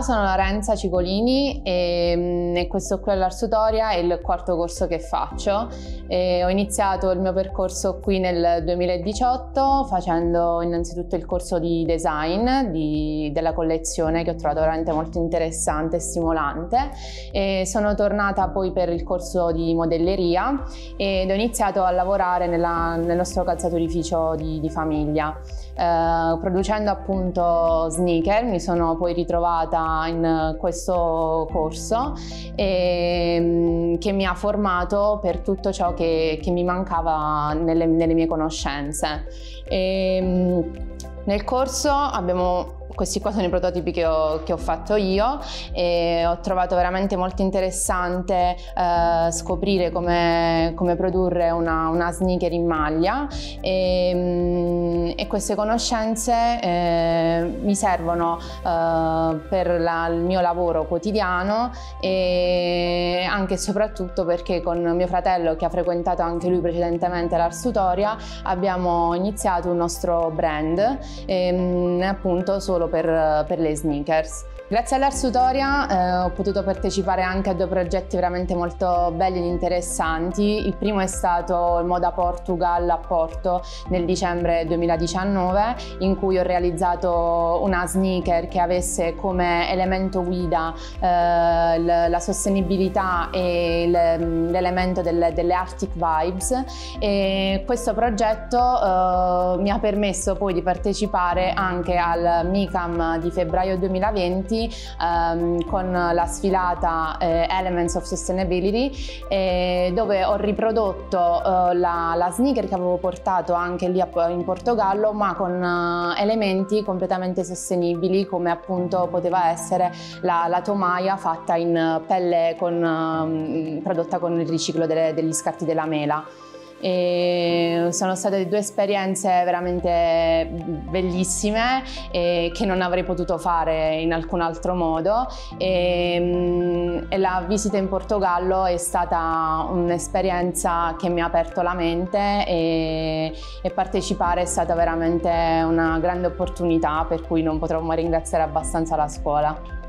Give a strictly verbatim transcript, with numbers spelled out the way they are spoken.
sono Lorenza Cicolini e, e questo qui all'Arsutoria è il quarto corso che faccio. E ho iniziato il mio percorso qui nel duemiladiciotto facendo innanzitutto il corso di design di, della collezione, che ho trovato veramente molto interessante e stimolante, e sono tornata poi per il corso di modelleria ed ho iniziato a lavorare nella, nel nostro calzaturificio di, di famiglia. Eh, producendo appunto sneaker mi sono poi ritrovata in questo corso e, che mi ha formato per tutto ciò che, che mi mancava nelle, nelle mie conoscenze. E, nel corso abbiamo Questi qua sono i prototipi che ho, che ho fatto io e ho trovato veramente molto interessante eh, scoprire come, come produrre una, una sneaker in maglia e, e queste conoscenze eh, mi servono eh, per la, il mio lavoro quotidiano e anche e soprattutto perché con mio fratello, che ha frequentato anche lui precedentemente l'Arsutoria, abbiamo iniziato un nostro brand ehm, appunto solo Per, per le sneakers. Grazie all'Arsutoria eh, ho potuto partecipare anche a due progetti veramente molto belli ed interessanti. Il primo è stato il Moda Portugal a Porto nel dicembre duemiladiciannove, in cui ho realizzato una sneaker che avesse come elemento guida eh, la sostenibilità e l'elemento delle, delle Arctic Vibes, e questo progetto eh, mi ha permesso poi di partecipare anche al MICAM di febbraio duemilaventi Um, con la sfilata eh, Elements of Sustainability, eh, dove ho riprodotto uh, la, la sneaker che avevo portato anche lì a, in Portogallo, ma con uh, elementi completamente sostenibili, come appunto poteva essere la, la tomaia fatta in pelle con, uh, prodotta con il riciclo delle, degli scarti della mela. E sono state due esperienze veramente bellissime e che non avrei potuto fare in alcun altro modo, e, e la visita in Portogallo è stata un'esperienza che mi ha aperto la mente e, e partecipare è stata veramente una grande opportunità, per cui non potrò mai ringraziare abbastanza la scuola.